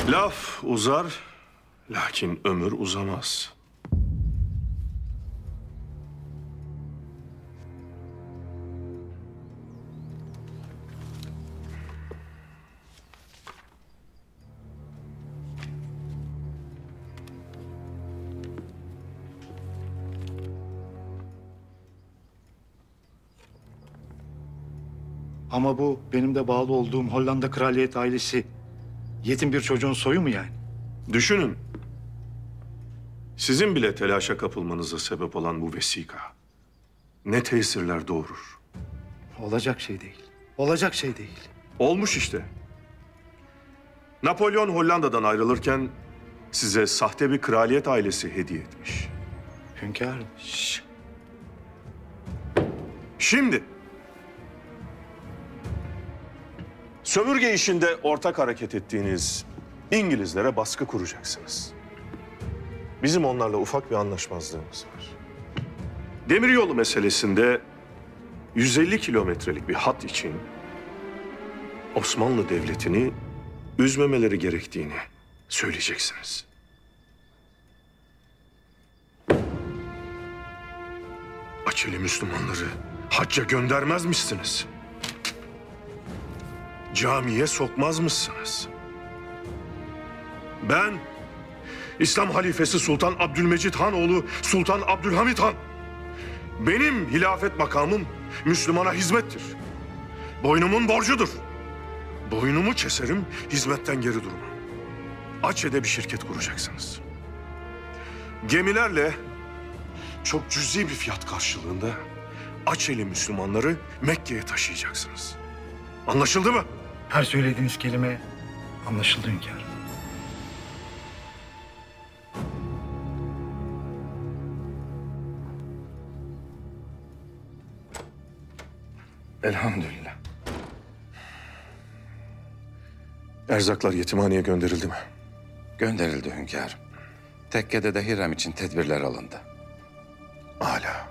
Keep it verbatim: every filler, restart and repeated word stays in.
Laf uzar, lakin ömür uzamaz. Ama bu benim de bağlı olduğum Hollanda kraliyet ailesi yetim bir çocuğun soyu mu yani? Düşünün. Sizin bile telaşa kapılmanıza sebep olan bu vesika ne tesirler doğurur. Olacak şey değil. Olacak şey değil. Olmuş işte. Napolyon Hollanda'dan ayrılırken size sahte bir kraliyet ailesi hediye etmiş. Hünkârım. Şş. Şimdi sömürge işinde ortak hareket ettiğiniz İngilizlere baskı kuracaksınız. Bizim onlarla ufak bir anlaşmazlığımız var. Demiryolu meselesinde yüz elli kilometrelik bir hat için Osmanlı Devleti'ni üzmemeleri gerektiğini söyleyeceksiniz. Açeli Müslümanları hacca göndermezmişsiniz. Camiye sokmazmışsınız. Ben İslam halifesi Sultan Abdülmecid Han oğlu Sultan Abdülhamit Han. Benim hilafet makamım Müslümana hizmettir. Boynumun borcudur. Boynumu keserim, hizmetten geri durmam. Aceh'de bir şirket kuracaksınız. Gemilerle çok cüzi bir fiyat karşılığında Aceh'li Müslümanları Mekke'ye taşıyacaksınız. Anlaşıldı mı? Her söylediğiniz kelime anlaşıldı hünkârım. Elhamdülillah. Erzaklar yetimhaneye gönderildi mi? Gönderildi hünkârım. Tekkede de Hürrem için tedbirler alındı. Âlâ.